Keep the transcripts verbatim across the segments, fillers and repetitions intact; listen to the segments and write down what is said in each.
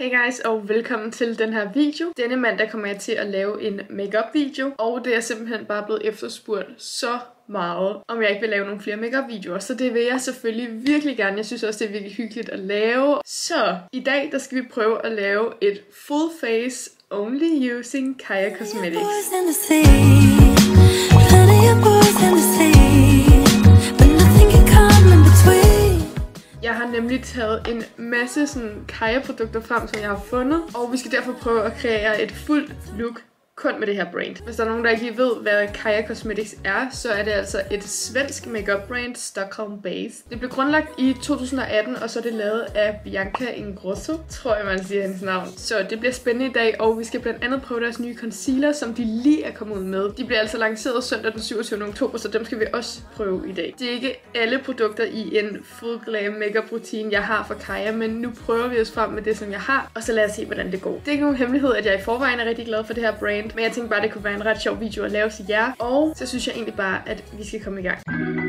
Hey guys, og velkommen til den her video. Denne mandag kommer jeg til at lave en makeup video, og det er simpelthen bare blevet efterspurgt så meget, om jeg ikke vil lave nogle flere makeup videoer. Så det vil jeg selvfølgelig virkelig gerne. Jeg synes også, det er virkelig hyggeligt at lave. Så i dag, der skal vi prøve at lave et full face only using Kaja Cosmetics. Jeg har nemlig taget en masse sådan Kaja-produkter frem, som jeg har fundet, og vi skal derfor prøve at kreere et fuldt look kun med det her brand. Hvis der er nogen, der ikke lige ved, hvad Kaja Cosmetics er, så er det altså et svensk makeup brand, Stockholm Base. Det blev grundlagt i to tusind og atten, og så er det lavet af Bianca Ingrosso, tror jeg, man siger hendes navn. Så det bliver spændende i dag, og vi skal blandt andet prøve deres nye concealer, som de lige er kommet ud med. De bliver altså lanceret søndag den syvogtyvende oktober, så dem skal vi også prøve i dag. Det er ikke alle produkter i en full glam makeup rutine, jeg har fra Kaja, men nu prøver vi os frem med det, som jeg har, og så lad os se, hvordan det går. Det er ikke nogen hemmelighed, at jeg i forvejen er rigtig glad for det her brand, men jeg tænkte bare, det kunne være en ret sjov video at lave til jer. Og så synes jeg egentlig bare, at vi skal komme i gang.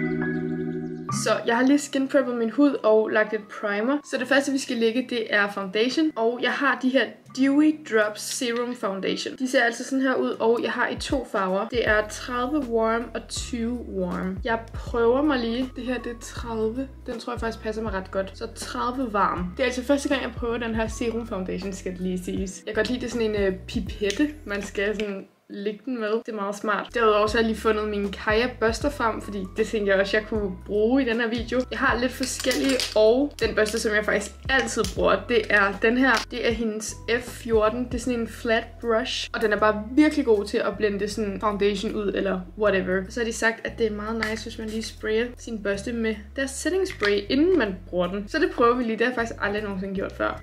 Så jeg har lige skin preppet min hud og lagt et primer. Så det første, vi skal lægge, det er foundation. Og jeg har de her Dewy Drops Serum Foundation. De ser altså sådan her ud, og jeg har i to farver. Det er tredive warm og tyve warm. Jeg prøver mig lige. Det her, det er tredive. Den tror jeg faktisk passer mig ret godt. Så tredive varm. Det er altså første gang, jeg prøver den her Serum Foundation, skal det lige siges. Jeg kan godt lide, det er sådan en uh, pipette, man skal sådan lægge den med. Det er meget smart. Derudover så har jeg lige fundet min Kaja børster frem, fordi det tænkte jeg også, jeg kunne bruge i den her video. Jeg har lidt forskellige, og den børste, som jeg faktisk altid bruger, det er den her. Det er hendes F fjorten. Det er sådan en flat brush, og den er bare virkelig god til at blende sådan foundation ud, eller whatever. Så har de sagt, at det er meget nice, hvis man lige sprayer sin børste med deres setting spray, inden man bruger den. Så det prøver vi lige. Det har jeg faktisk aldrig nogensinde gjort før.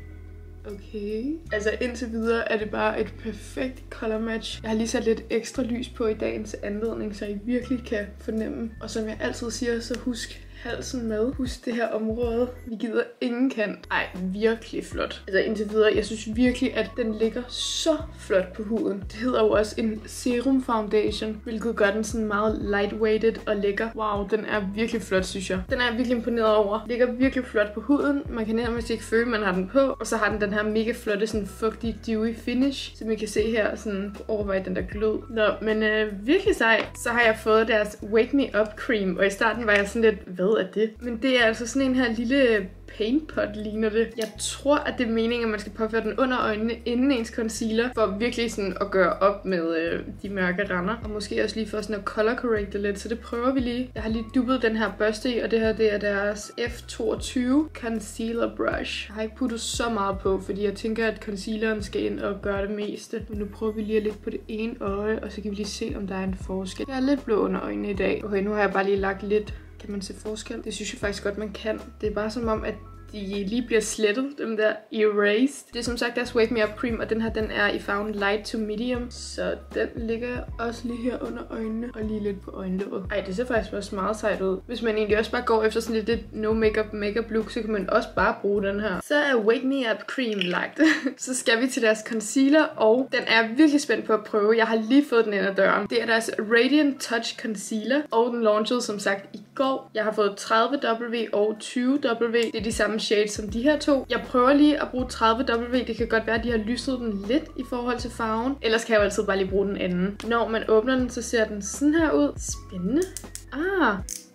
Okay. Altså indtil videre er det bare et perfekt color match. Jeg har lige sat lidt ekstra lys på i dagens anledning, så I virkelig kan fornemme. Og som jeg altid siger, så husk halsen med. Husk det her område. Vi gider ingen kant. Ej, virkelig flot. Altså indtil videre, jeg synes virkelig, at den ligger så flot på huden. Det hedder jo også en serum foundation, hvilket gør den sådan meget lightweighted og lækker. Wow, den er virkelig flot, synes jeg. Den er jeg virkelig imponeret over. Ligger virkelig flot på huden. Man kan nærmest ikke føle, man har den på. Og så har den den her mega flotte, sådan fugtig, dewy finish, som I kan se her, sådan overvej den der glød. Nå, men øh, virkelig sej. Så har jeg fået deres Wake Me Up Cream, og i starten var jeg sådan lidt, hvad af det? Men det er altså sådan en her lille paintpot, ligner det. Jeg tror, at det er meningen, at man skal påføre den under øjnene inden ens concealer, for virkelig sådan at gøre op med øh, de mørke render. Og måske også lige for sådan at color correcte lidt, så det prøver vi lige. Jeg har lige dubbet den her børste i, og det her, det er deres F toogtyve Concealer Brush. Jeg har ikke puttet så meget på, fordi jeg tænker, at concealeren skal ind og gøre det meste. Men nu prøver vi lige at lægge på det ene øje, og så kan vi lige se, om der er en forskel. Jeg er lidt blå under øjnene i dag. Okay, nu har jeg bare lige lagt lidt. Kan man se forskel? Det synes jeg faktisk godt, man kan. Det er bare som om, at de lige bliver slettet, dem der erased. Det er som sagt deres Wake Me Up Cream, og den her, den er i farven light to medium. Så den ligger også lige her under øjnene, og lige lidt på øjenlåget. Ej, det ser faktisk også meget sejt ud. Hvis man egentlig også bare går efter sådan lidt, lidt no makeup makeup look, så kan man også bare bruge den her. Så er Wake Me Up Cream lagt. Så skal vi til deres concealer, og den er jeg virkelig spændt på at prøve. Jeg har lige fået den ind ad døren. Det er deres Radiant Touch Concealer, og den launchede som sagt i går. Jeg har fået tredive W og tyve W. Det er de samme shades som de her to. Jeg prøver lige at bruge tredive W. Det kan godt være, at de har lyset den lidt i forhold til farven. Ellers kan jeg jo altid bare lige bruge den anden. Når man åbner den, så ser den sådan her ud. Spændende. Ah,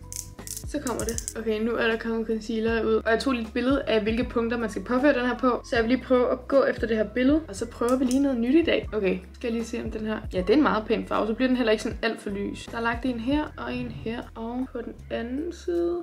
så kommer det. Okay, nu er der kommet concealer ud. Og jeg tog lidt billede af, hvilke punkter man skal påføre den her på. Så jeg vil lige prøve at gå efter det her billede. Og så prøver vi lige noget nyt i dag. Okay, skal jeg lige se om den her. Ja, det er en meget pæn farve. Så bliver den heller ikke sådan alt for lys. Der er lagt en her og en her. Og på den anden side.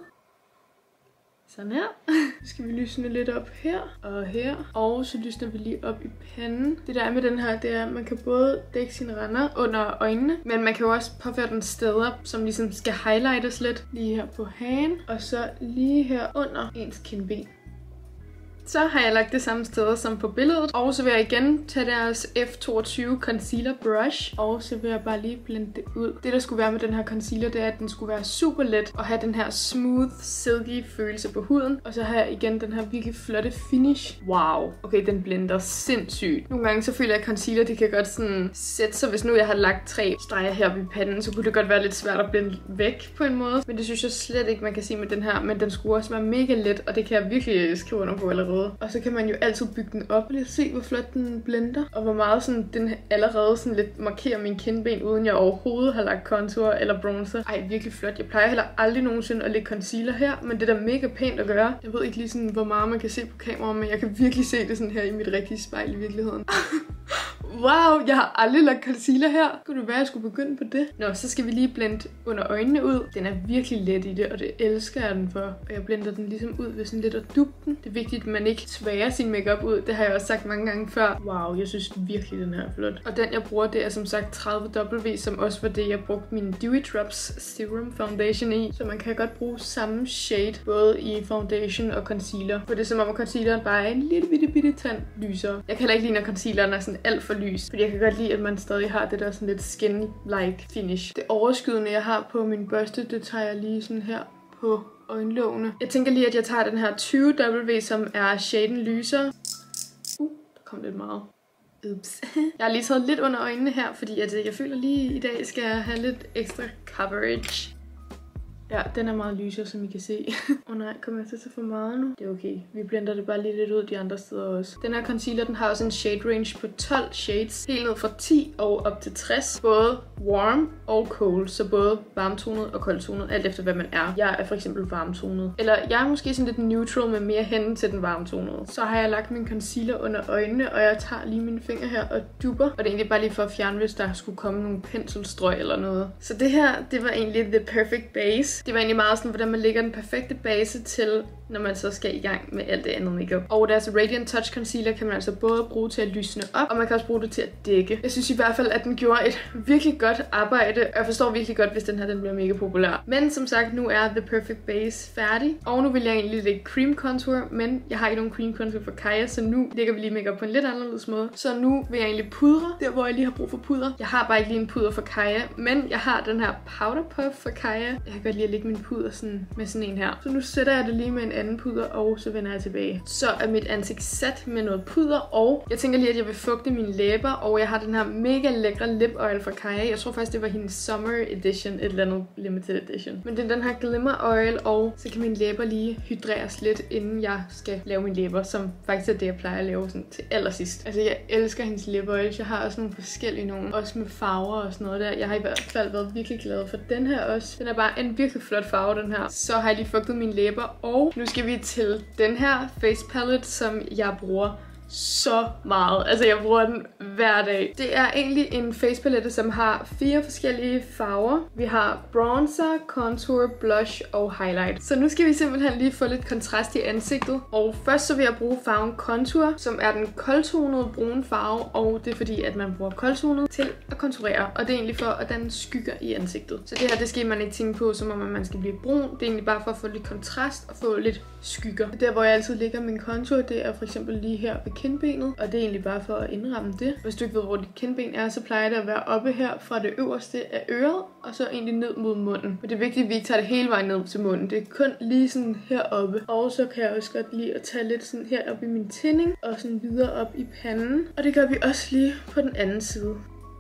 Sådan her. Så skal vi lysne lidt op her og her. Og så lysner vi lige op i panden. Det der er med den her, det er, at man kan både dække sine render under øjnene, men man kan jo også påføre den steder, som ligesom skal highlightes lidt. Lige her på hagen, og så lige her under ens kindben. Så har jeg lagt det samme steder som på billedet. Og så vil jeg igen tage deres F toogtyve Concealer Brush. Og så vil jeg bare lige blende det ud. Det der skulle være med den her concealer, det er, at den skulle være super let. Og have den her smooth, silky følelse på huden. Og så har jeg igen den her virkelig flotte finish. Wow. Okay, den blender sindssygt. Nogle gange så føler jeg, at concealer, det kan godt sådan sætte sig. Hvis nu jeg har lagt tre streger her ved panden, så kunne det godt være lidt svært at blende væk på en måde. Men det synes jeg slet ikke, man kan sige med den her. Men den skulle også være mega let, og det kan jeg virkelig skrive under på allerede. allerede. Og så kan man jo altid bygge den op og lige se, hvor flot den blender. Og hvor meget sådan, den allerede sådan lidt markerer min kindben, uden jeg overhovedet har lagt contour eller bronzer. Ej, virkelig flot. Jeg plejer heller aldrig nogensinde at lægge concealer her, men det er da mega pænt at gøre. Jeg ved ikke lige sådan, hvor meget man kan se på kamera, men jeg kan virkelig se det sådan her i mit rigtige spejl i virkeligheden. Wow, jeg har aldrig lagt concealer her. Kunne det være, at jeg skulle begynde på det? Nå, så skal vi lige blende under øjnene ud. Den er virkelig let i det, og det elsker jeg den for. Og jeg blender den ligesom ud ved sådan lidt at dubbe den. Det er vigtigt, at man ikke tværer sin makeup ud. Det har jeg også sagt mange gange før. Wow, jeg synes virkelig, den her er flot. Og den, jeg bruger, det er som sagt tredive W, som også var det, jeg brugte min Dewy Drops Serum Foundation i. Så man kan godt bruge samme shade, både i foundation og concealer. For det er som om, at concealeren bare er en lille bitte bitte tand lysere. Jeg kan heller ikke lide, når concealeren er sådan alt for lys. Fordi jeg kan godt lide, at man stadig har det der sådan lidt skin-like finish. Det overskydende, jeg har på min børste, det tager jeg lige sådan her på øjenlågene. Jeg tænker lige, at jeg tager den her tyve W, som er shaden lysere. Uh, der kom lidt meget. Ups. Jeg har lige taget lidt under øjnene her, fordi at jeg føler lige i dag skal jeg have lidt ekstra coverage. Ja, den er meget lysere, som I kan se. Åh oh, nej, kommer jeg til at tage for meget nu? Det er okay. Vi blender det bare lige lidt ud de andre steder også. Den her concealer, den har også en shade range på tolv shades. Helt ned fra ti og op til tres. Både warm og cold. Så både varmtonet og koldtonet, alt efter hvad man er. Jeg er for eksempel varmtonet. Eller jeg er måske sådan lidt neutral med mere hen til den varmtonede. Så har jeg lagt min concealer under øjnene, og jeg tager lige mine fingre her og dupper. Og det er egentlig bare lige for at fjerne, hvis der skulle komme nogle penselstrøg eller noget. Så det her, det var egentlig the perfect base. Det var egentlig meget sådan, hvordan man lægger den perfekte base til, når man så skal i gang med alt det andet makeup. Og deres Radiant Touch Concealer kan man altså både bruge til at lysne op, og man kan også bruge det til at dække. Jeg synes i hvert fald, at den gjorde et virkelig godt arbejde, og jeg forstår virkelig godt, hvis den her den bliver mega populær. Men som sagt, nu er The Perfect Base færdig, og nu vil jeg egentlig lægge cream contour, men jeg har ikke nogen cream contour for Kaja, så nu lægger vi lige makeup på en lidt anderledes måde. Så nu vil jeg egentlig pudre, der hvor jeg lige har brug for puder. Jeg har bare ikke lige en puder for Kaja, men jeg har den her powder puff for Kaja. Jeg kan godt lide at lægge min puder sådan, med sådan en her. Så nu sætter jeg det lige med en anden puder, og så vender jeg tilbage. Så er mit ansigt sat med noget puder, og jeg tænker lige, at jeg vil fugte mine læber, og jeg har den her mega lækre lip oil fra Kaja. Jeg tror faktisk, det var hendes summer edition, et eller andet limited edition. Men det er den her glimmer oil, og så kan mine læber lige hydreres lidt, inden jeg skal lave mine læber, som faktisk er det, jeg plejer at lave sådan til allersidst. Altså, jeg elsker hendes lip oil. Jeg har også nogle forskellige nogle, også med farver og sådan noget der. Jeg har i hvert fald været virkelig glad for den her også. Den er bare en virkelig flot farve, den her. Så har jeg lige fugtet mine læber, og nu skal vi til den her face palette, som jeg bruger så meget. Altså, jeg bruger den hver dag. Det er egentlig en face palette, som har fire forskellige farver. Vi har bronzer, contour, blush og highlight. Så nu skal vi simpelthen lige få lidt kontrast i ansigtet. Og først så vil jeg bruge farven contour, som er den koldtonede brune farve, og det er fordi, at man bruger koldtonet til at konturere. Og det er egentlig for at danne skygger i ansigtet. Så det her, det skal man ikke tænke på, som om man skal blive brun. Det er egentlig bare for at få lidt kontrast og få lidt skygger. Der, hvor jeg altid lægger min contour, det er for eksempel lige her ved kindbenet, og det er egentlig bare for at indramme det. Hvis du ikke ved, hvor dit kindben er, så plejer det at være oppe her fra det øverste af øret, og så egentlig ned mod munden. Men det er vigtigt, at vi ikke tager det hele vejen ned til munden. Det er kun lige sådan heroppe. Og så kan jeg også godt lide at tage lidt sådan her op i min tænding, og sådan videre op i panden. Og det gør vi også lige på den anden side.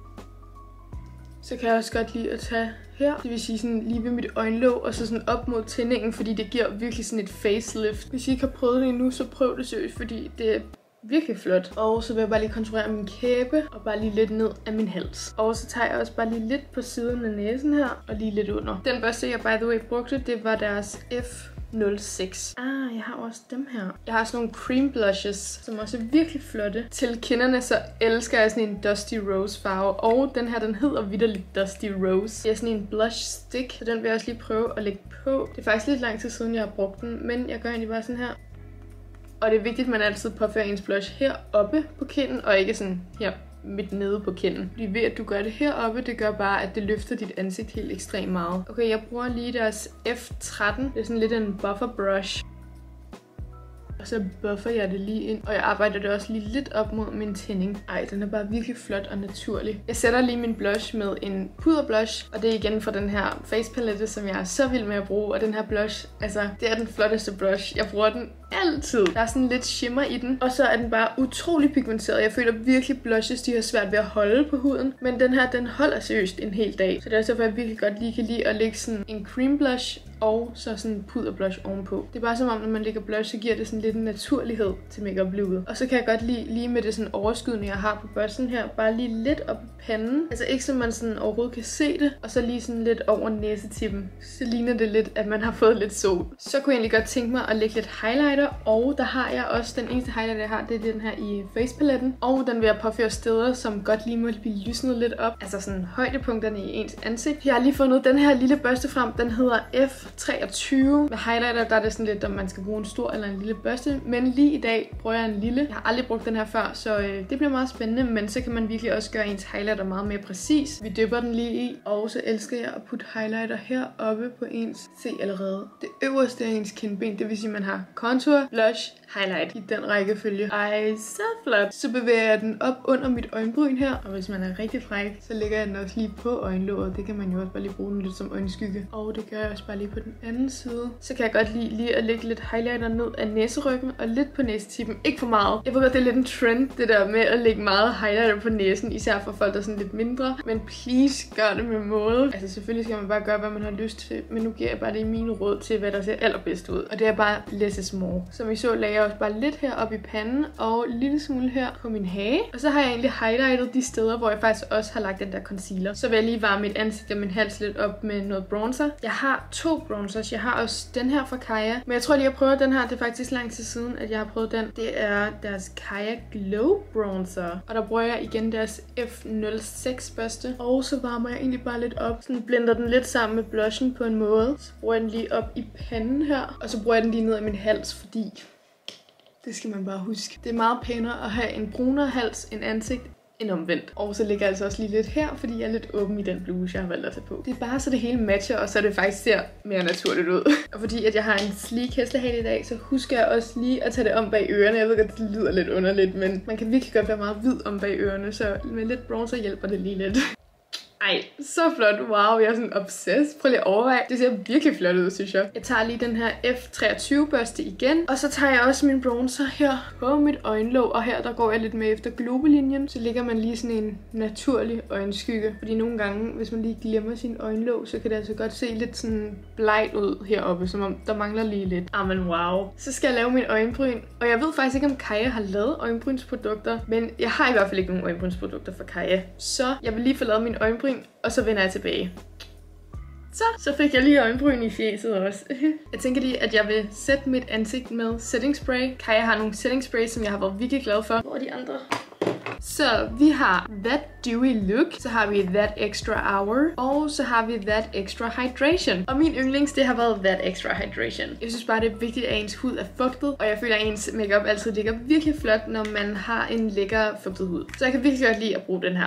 Så kan jeg også godt lide at tage her. Det vil sige sådan lige ved mit øjenlåg, og så sådan op mod tændingen, fordi det giver virkelig sådan et facelift. Hvis I ikke har prøvet det endnu, så prøv det seriøst, fordi det er virkelig flot. Og så vil jeg bare lige konturere min kæbe, og bare lige lidt ned af min hals. Og så tager jeg også bare lige lidt på siden af næsen her, og lige lidt under. Den børste, jeg by the way brugte, det var deres F nul seks. Ah, jeg har også dem her. Jeg har sådan nogle cream blushes, som også er virkelig flotte. Til kinderne, så elsker jeg sådan en Dusty Rose farve. Og den her, den hedder vitterligt Dusty Rose. Det er sådan en blush stick, så den vil jeg også lige prøve at lægge på. Det er faktisk lidt lang tid siden, jeg har brugt den, men jeg gør egentlig bare sådan her. Og det er vigtigt, at man altid påfører ens blush heroppe på kinden, og ikke sådan her midt nede på kinden. Fordi ved at du gør det heroppe, det gør bare, at det løfter dit ansigt helt ekstremt meget. Okay, jeg bruger lige deres F tretten. Det er sådan lidt en buffer brush. Og så buffer jeg det lige ind. Og jeg arbejder det også lige lidt op mod min tænding. Ej, den er bare virkelig flot og naturlig. Jeg sætter lige min blush med en puderblush. Og det er igen fra den her face palette, som jeg er så vild med at bruge. Og den her blush, altså, det er den flotteste blush. Jeg bruger den altid. Der er sådan lidt shimmer i den. Og så er den bare utrolig pigmenteret. Jeg føler virkelig, blushes, de har svært ved at holde på huden. Men den her, den holder seriøst en hel dag. Så det er også derfor, jeg virkelig godt lige kan lide at lægge sådan en cream blush og så sådan puderblush ovenpå. Det er bare som om, når man lægger blush, så giver det sådan lidt en naturlighed til makeup-looket. Og så kan jeg godt lide, lige med det sådan overskydende, jeg har på bussen her, bare lige lidt op i panden. Altså ikke så man sådan overhovedet kan se det, og så lige sådan lidt over næsetippen. Så ligner det lidt, at man har fået lidt sol. Så kunne jeg egentlig godt tænke mig at lægge lidt highlighter, og der har jeg også den eneste highlighter, jeg har, det er den her i facepaletten. Og den vil jeg påføre steder, som godt lige må blive lysnet lidt op. Altså sådan højdepunkterne i ens ansigt. Jeg har lige fundet den her lille børste frem. Den hedder F treogtyve. Med highlighter, der er det sådan lidt, om man skal bruge en stor eller en lille børste. Men lige i dag bruger jeg en lille. Jeg har aldrig brugt den her før, så øh, det bliver meget spændende. Men så kan man virkelig også gøre ens highlighter meget mere præcis. Vi dypper den lige i. Og så elsker jeg at putte highlighter heroppe på ens. Se allerede. Det øverste af ens kindben, det vil sige, at man har contour, blush, highlight i den rækkefølge. Ej, så flot. Så bevæger jeg den op under mit øjenbryn her. Og hvis man er rigtig fræk, så lægger jeg den også lige på øjenlåget. Det kan man jo også bare lige bruge den lidt som øjenskygge. Og det gør jeg også bare lige på den anden side. Så kan jeg godt lide lige at lægge lidt highlighter ned af næseryggen og lidt på næsetippen. Ikke for meget. Jeg ved godt, det er lidt en trend, det der med at lægge meget highlighter på næsen. Især for folk, der er sådan lidt mindre. Men please, gør det med måde. Altså selvfølgelig skal man bare gøre, hvad man har lyst til. Men nu giver jeg bare det i mine råd til, hvad der ser allerbedst ud. Og det er bare less is more. Som I så, lagde jeg også bare lidt her op i panden. Og en lille smule her på min hage. Og så har jeg egentlig highlightet de steder, hvor jeg faktisk også har lagt den der concealer. Så vil jeg lige varme mit ansigt og min hals lidt op med noget bronzer. Jeg har to bronzers. Jeg har også den her fra Kaja. Men jeg tror lige, jeg prøver den her. Det er faktisk lang tid siden, at jeg har prøvet den. Det er deres Kaja Glow Bronzer. Og der bruger jeg igen deres F nul seks børste. Og så varmer jeg egentlig bare lidt op. Sådan blender den lidt sammen med blushen på en måde. Så bruger jeg den lige op i panden her. Og så bruger jeg den lige ned af min hals, fordi det skal man bare huske. Det er meget pænere at have en brunere hals end ansigt end omvendt. Og så ligger jeg altså også lige lidt her, fordi jeg er lidt åben i den bluse, jeg har valgt at tage på. Det er bare så det hele matcher, og så det faktisk ser mere naturligt ud. Og fordi at jeg har en sleek hestehale i dag, så husker jeg også lige at tage det om bag ørerne. Jeg ved godt, det lyder lidt underligt, men man kan virkelig godt være meget hvid om bag ørerne, så med lidt bronzer hjælper det lige lidt. Ej, så flot. Wow, jeg er sådan obsessed. Prøv lige at overveje. Det ser virkelig flot ud, synes jeg. Jeg tager lige den her F treogtyve børste igen. Og så tager jeg også min bronzer her på mit øjenlåg. Og her der går jeg lidt med efter globelinjen. Så lægger man lige sådan en naturlig øjenskygge. Fordi nogle gange, hvis man lige glemmer sin øjenlåg, så kan det altså godt se lidt sådan blegt ud heroppe. Som om der mangler lige lidt. Ah, men wow. Så skal jeg lave min øjenbryn. Og jeg ved faktisk ikke, om Kaja har lavet øjenbrynsprodukter. Men jeg har i hvert fald ikke nogen øjenbrynsprodukter fra Kaja. Så jeg vil lige få lavet min øjenbryn. Og så vender jeg tilbage. Så, så fik jeg lige øjenbryn i fjeset også. Jeg tænker lige, at jeg vil sætte mit ansigt med setting spray. Kaja har nogle setting spray, som jeg har været virkelig glad for. Hvor er de andre? Så vi har That Dewy Look, så har vi That Extra Hour, og så har vi That Extra Hydration. Og min yndlings, det har været That Extra Hydration. Jeg synes bare, det er vigtigt, at ens hud er fugtet, og jeg føler, at ens makeup altid ligger virkelig flot, når man har en lækker fugtet hud. Så jeg kan virkelig godt lide at bruge den her.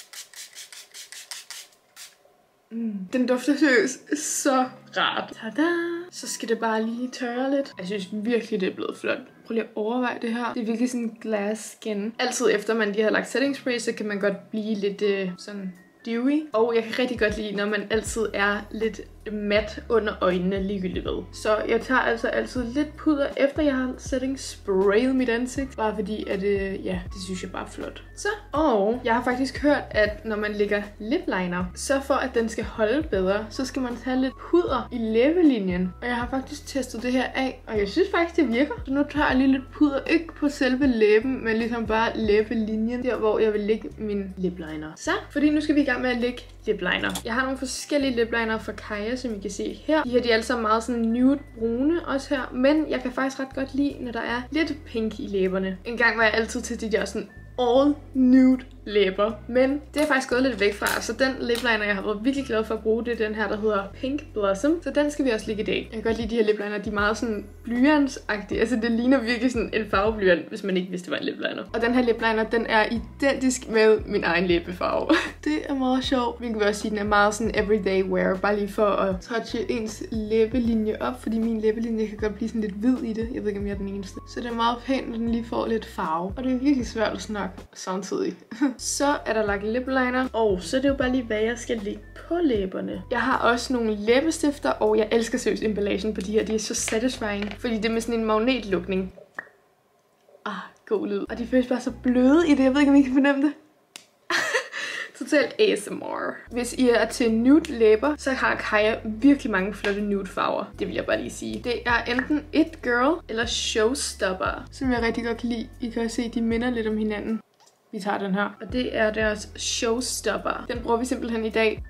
Mm. Den dufter seriøst så rart. Tada! Så skal det bare lige tørre lidt. Jeg synes virkelig, det er blevet flot. Prøv lige at overveje det her. Det er virkelig sådan glass skin. Altid efter man lige har lagt setting spray, så kan man godt blive lidt øh, sådan dewy. Og jeg kan rigtig godt lide, når man altid er lidt mat under øjnene ligegyldigt ved. Så jeg tager altså altid lidt pudder, efter jeg har setting sprayet mit ansigt. Bare fordi, at øh, ja, det synes jeg bare er flot. Så, og jeg har faktisk hørt, at når man lægger lip liner, så for at den skal holde bedre, så skal man tage lidt pudder i læbelinjen. Og jeg har faktisk testet det her af, og jeg synes faktisk, det virker. Så nu tager jeg lige lidt pudder, ikke på selve læben, men ligesom bare læbelinjen, der hvor jeg vil lægge min lip liner. Så, fordi nu skal vi i gang med at lægge lip liner. Jeg har nogle forskellige lip liner fra Kaja, som I kan se her. De her, de er alle sammen meget sådan nude brune også her. Men jeg kan faktisk ret godt lide, når der er lidt pink i læberne. En gang var jeg altid til de der sådan all nude læber. Men det er faktisk gået lidt væk fra. Så den lip liner, jeg har været virkelig glad for at bruge, det er den her, der hedder Pink Blossom. Så den skal vi også lægge i dag. Jeg kan godt lide de her lip liner. De er meget sådan blyantsagtige. Altså det ligner virkelig sådan en farveblyant, hvis man ikke vidste, det var en lip liner. Og den her lip liner, den er identisk med min egen læbefarve. Det er meget sjovt. Vi kan også sige, den er meget sådan everyday wear. Bare lige for at touche ens læbelinje op. Fordi min læbelinje kan godt blive sådan lidt hvid i det. Jeg ved ikke, om jeg er den eneste. Så det er meget pænt, når den lige får lidt farve. Og det er virkelig svært at snakke samtidig. Så er der lagt lip liner, og så er det jo bare lige, hvad jeg skal lægge på læberne. Jeg har også nogle læbestifter, og jeg elsker seriøst emballagen på de her. De er så satisfying, fordi det er med sådan en magnetlukning. Ah, god lyd. Og de føles bare så bløde i det. Jeg ved ikke, om I kan fornemme det. Så totalt A S M R. Hvis I er til nude læber, så har Kaja virkelig mange flotte nude farver. Det vil jeg bare lige sige. Det er enten It Girl eller Showstopper, som jeg rigtig godt kan lide. I kan se, de minder lidt om hinanden. Vi tager den her. Og det er deres Showstopper. Den bruger vi simpelthen i dag.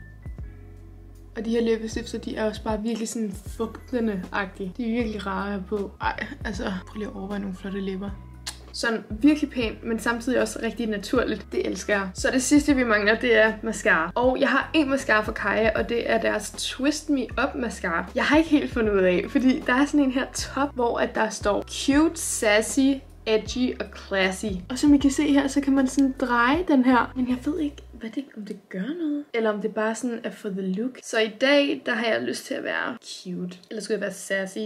Og de her læbestifter, de er også bare virkelig sådan fugtende-agtige. De er virkelig rare på. Ej, altså, prøv lige at overveje nogle flotte læber. Sådan virkelig pænt, men samtidig også rigtig naturligt. Det elsker jeg. Så det sidste, vi mangler, det er mascara. Og jeg har en mascara for Kaja, og det er deres Twist Me Up mascara. Jeg har ikke helt fundet ud af, fordi der er sådan en her top, hvor at der står cute, sassy, edgy og classy. Og som I kan se her, så kan man sådan dreje den her. Men jeg ved ikke, hvad det, om det gør noget. Eller om det bare sådan er for the look. Så i dag, der har jeg lyst til at være cute. Eller skulle jeg være sassy?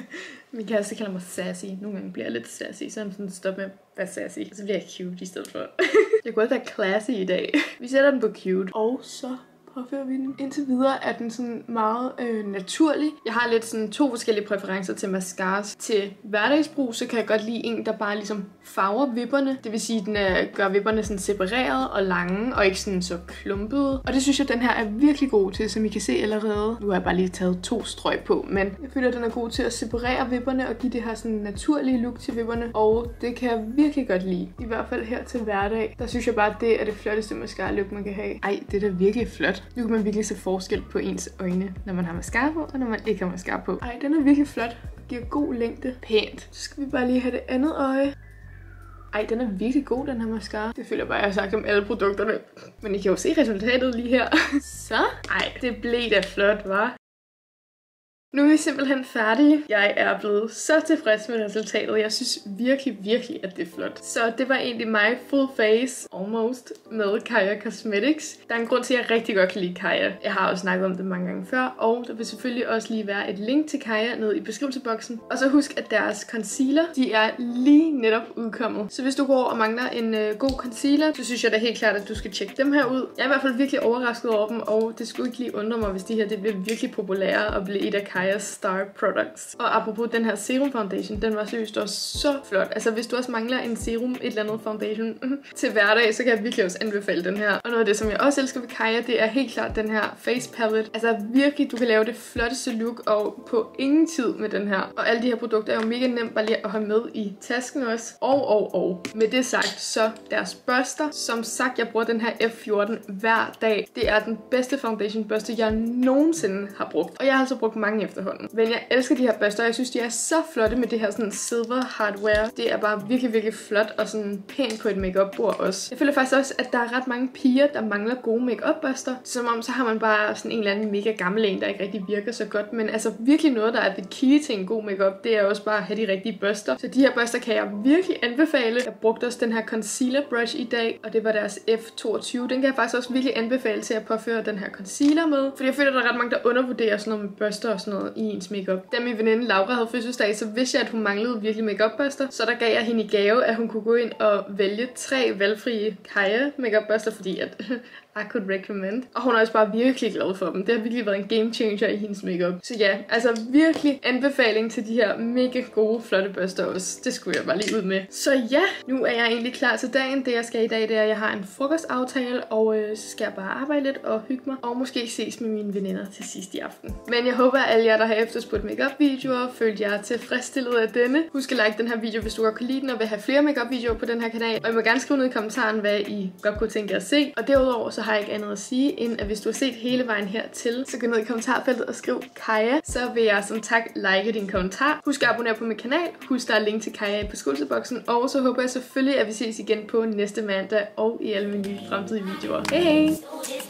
Min kæreste kalder mig sassy. Nogle gange bliver jeg lidt sassy, så han sådan stop med at være sassy. Og så bliver jeg cute i stedet for. Jeg kunne også være classy i dag. Vi sætter den på cute. Og så påfører vi den. Indtil videre er den sådan meget øh, naturlig. Jeg har lidt sådan to forskellige præferencer til mascaras. Til hverdagsbrug, så kan jeg godt lide en, der bare ligesom farver vipperne. Det vil sige, at den er, gør vipperne sådan separeret og lange, og ikke sådan så klumpede. Og det synes jeg, den her er virkelig god til, som I kan se allerede. Nu har jeg bare lige taget to strøg på, men jeg føler, at den er god til at separere vipperne og give det her sådan naturlige look til vipperne. Og det kan jeg virkelig godt lide. I hvert fald her til hverdag. Der synes jeg bare, at det er det flotteste mascara look, man kan have. Ej, det er da virkelig flot. Nu kan man virkelig se forskel på ens øjne, når man har mascara på, og når man ikke har mascara på. Ej, den er virkelig flot og giver god længde. Pænt. Så skal vi bare lige have det andet øje. Ej, den er virkelig god, den her mascara. Det føler jeg bare, jeg har sagt om alle produkterne. Men I kan jo se resultatet lige her. Så. Ej, det blev da flot, hva'? Nu er vi simpelthen færdige. Jeg er blevet så tilfreds med resultatet. Jeg synes virkelig, virkelig, at det er flot. Så det var egentlig mig full face, almost, med Kaja Cosmetics. Der er en grund til, at jeg rigtig godt kan lide Kaja. Jeg har også snakket om det mange gange før, og der vil selvfølgelig også lige være et link til Kaja nede i beskrivelsesboksen. Og så husk, at deres concealer, de er lige netop udkommet. Så hvis du går og mangler en øh, god concealer, så synes jeg da helt klart, at du skal tjekke dem her ud. Jeg er i hvert fald virkelig overrasket over dem, og det skulle ikke lige undre mig, hvis de her det bliver virkelig populære og bliver et af Kajas Star Products. Og apropos den her serum foundation, den var seriøst også så flot. Altså hvis du også mangler en serum, et eller andet foundation til hverdag, så kan jeg virkelig også anbefale den her. Og noget af det, som jeg også elsker ved Kaja, det er helt klart den her face palette. Altså virkelig, du kan lave det flotteste look og på ingen tid med den her. Og alle de her produkter er jo mega nemt bare lige at have med i tasken også. Og, og, og. Med det sagt, så deres børster. Som sagt, jeg bruger den her F fjorten hver dag. Det er den bedste foundation børste, jeg nogensinde har brugt. Og jeg har altså brugt mange efterhånden. Men jeg elsker de her børster, og jeg synes, de er så flotte med det her sådan silver hardware. Det er bare virkelig, virkelig flot og sådan pænt på et makeup-bord også. Jeg føler faktisk også, at der er ret mange piger, der mangler gode makeup-børster. Som om, så har man bare sådan en eller anden mega gammel en, der ikke rigtig virker så godt. Men altså virkelig noget, der er the key til en god makeup, det er også bare at have de rigtige børster. Så de her børster kan jeg virkelig anbefale. Jeg brugte også den her concealer brush i dag, og det var deres F toogtyve. Den kan jeg faktisk også virkelig anbefale til at påføre den her concealer med. Fordi jeg føler, at der er ret mange, der undervurderer sådan noget med børster og sådan noget i ens makeup. Da min veninde Laura havde fødselsdag, så vidste jeg, at hun manglede virkelig makeup-børster. Så der gav jeg hende i gave, at hun kunne gå ind og vælge tre valgfrie Kaja makeup-børster, fordi at I could recommend. Og hun er også bare virkelig glad for dem. Det har virkelig været en game changer i hendes makeup. Så ja, altså virkelig anbefaling til de her mega gode, flotte børster også. Det skulle jeg bare lige ud med. Så ja, nu er jeg egentlig klar til dagen. Det jeg skal i dag, det er, at jeg har en frokostaftale, og øh, så skal jeg bare arbejde lidt og hygge mig. Og måske ses med mine veninder til sidst i aften. Men jeg håber, at alle jer, der har efterspurgt makeup-videoer, følte jer tilfredsstillet af denne. Husk at like den her video, hvis du godt kan lide den, og vil have flere makeup-videoer på den her kanal. Og I må gerne skrive ned i kommentaren, hvad I godt kunne tænke jer at se. Og derudover så har jeg ikke andet at sige, end at hvis du har set hele vejen hertil, så gå ned i kommentarfeltet og skriv Kaja. Så vil jeg som tak like din kommentar. Husk at abonnere på min kanal. Husk, der er link til Kaja i beskrivelsesboksen. Og så håber jeg selvfølgelig, at vi ses igen på næste mandag og i alle mine nye fremtidige videoer. Hej hej!